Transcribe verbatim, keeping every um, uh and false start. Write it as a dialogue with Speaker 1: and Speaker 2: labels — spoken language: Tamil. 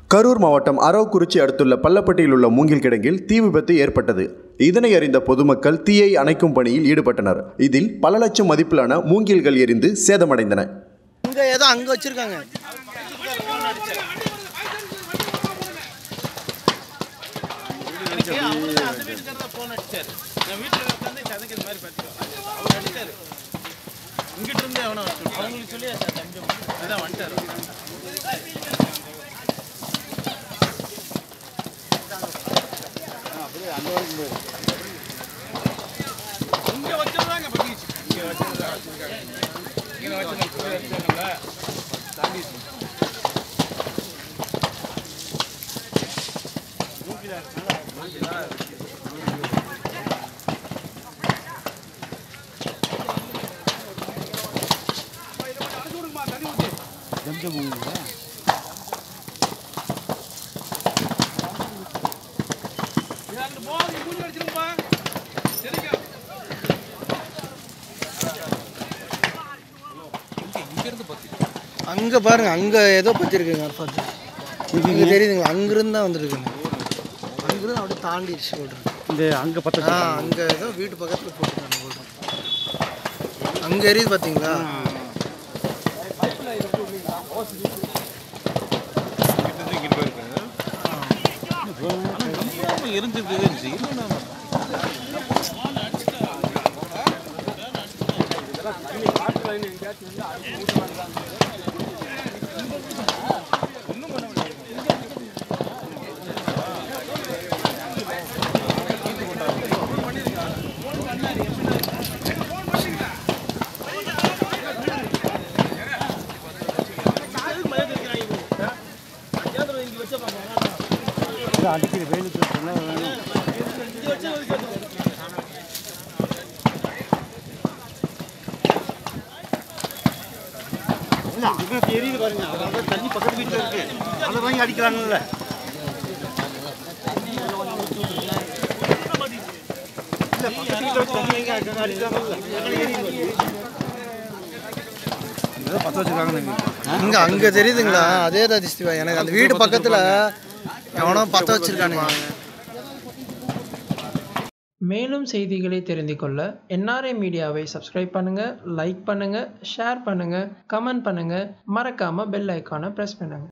Speaker 1: கரூர் மாவட்டம் அரவக்குறிச்சி அடுத்துள்ள பள்ளப்பட்டியில் உள்ள மூங்கில் கிடங்கில் தீ விபத்து ஏற்பட்டது. இதனை அறிந்த பொதுமக்கள் தீயை அணைக்கும் பணியில் ஈடுபட்டனர். இதில் பல லட்சம் மதிப்பிலான மூங்கில்கள் எரிந்து சேதமடைந்தன.
Speaker 2: அங்கே பாருங்க, அங்கே ஏதோ பற்றி இருக்குங்க. இங்கே தெரியுதுங்களா? அங்கிருந்து தான் வந்துருக்குங்க. அங்கிருந்து அப்படியே தாண்டிடுச்சு சொல்கிறேன்.
Speaker 3: இந்த அங்கே பத்து
Speaker 2: ஆ அங்கே ஏதோ வீட்டு பக்கத்தில் போட்டுருக்காங்க சொல்கிறேன். அங்கே எரியுது பார்த்தீங்களா?
Speaker 3: அடிக்கிற வெயிலுக்கு எரியுது பாருங்க. அதாவது தண்ணி பக்கத்து வீட்டில் இருக்கு, அதை வாங்கி அடிக்கிறாங்கல்ல.
Speaker 2: இங்கே அங்கே தெரியுதுங்களா? அதே தான் திஸ்திவா. எனக்கு அந்த வீடு பக்கத்தில் எவனோ பற்ற வச்சிருக்கானுங்க.
Speaker 4: மேலும் செய்திகளை தெரிந்து கொள்ள என்ஆர்ஐ மீடியாவை சப்ஸ்கிரைப் பண்ணுங்கள், லைக் பண்ணுங்கள், ஷேர் பண்ணுங்கள், கமெண்ட் பண்ணுங்கள், மறக்காமல் பெல் ஐக்கானை ப்ரெஸ் பண்ணுங்கள்.